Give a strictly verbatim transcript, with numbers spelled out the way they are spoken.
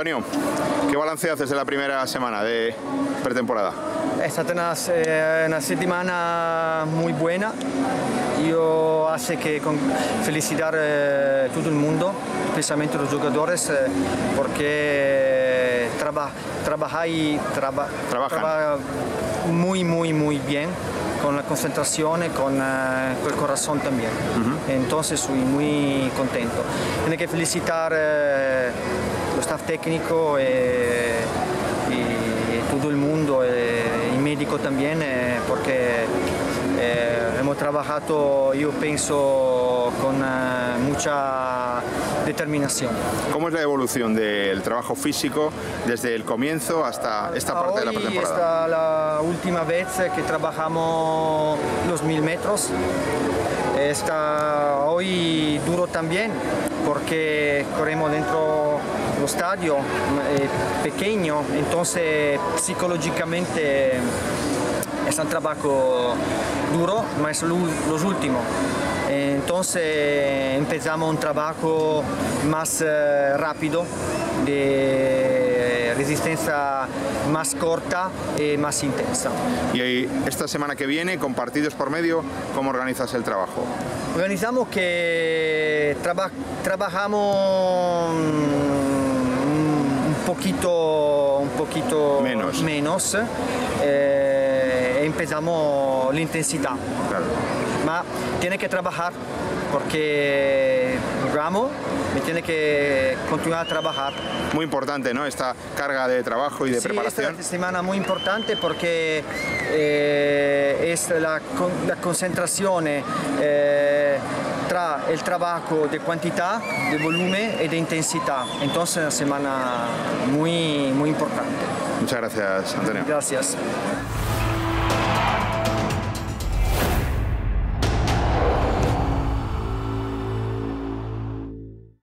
Antonio, ¿qué balance haces de la primera semana de pretemporada? È stata una, una settimana muy buena. Io hace que felicitar eh, todo el mundo, especialmente los jugadores, eh, porque traba, trabajáis traba, trabaja muy, muy, muy bien, con la concentración, con eh, el corazón también. Uh-huh. Entonces soy muy contento. Tiene que felicitar eh, lo staff técnico e, y todo el mundo, e il medico también, eh, porque eh, hemos trabajado, yo pienso, con eh, mucha determinación. ¿Cómo es la evolución del trabajo físico desde el comienzo hasta esta parte Hoy de la pretemporada? Esta es la última vez que trabajamos los mil metros. Está hoy duro también porque corremos dentro del estadio eh, pequeño, entonces psicológicamente es un trabajo duro, pero es los últimos. Entonces empezamos un trabajo más eh, rápido, de resistencia más corta y más intensa. Y esta semana que viene, con partidos por medio, ¿cómo organizas el trabajo? Organizamos que traba trabajamos un poquito, un poquito menos, menos eh, empezamos la intensidad. Claro. Ma tiene que trabajar porque jugamos y tiene que continuar a trabajar. Muy importante, ¿no? Esta carga de trabajo y de sí, preparación. Esta semana muy importante porque eh, es la, la concentración eh, tra el trabajo de cantidad, de volumen y de intensidad. Entonces es una semana muy, muy importante. Muchas gracias, Antonio. Gracias.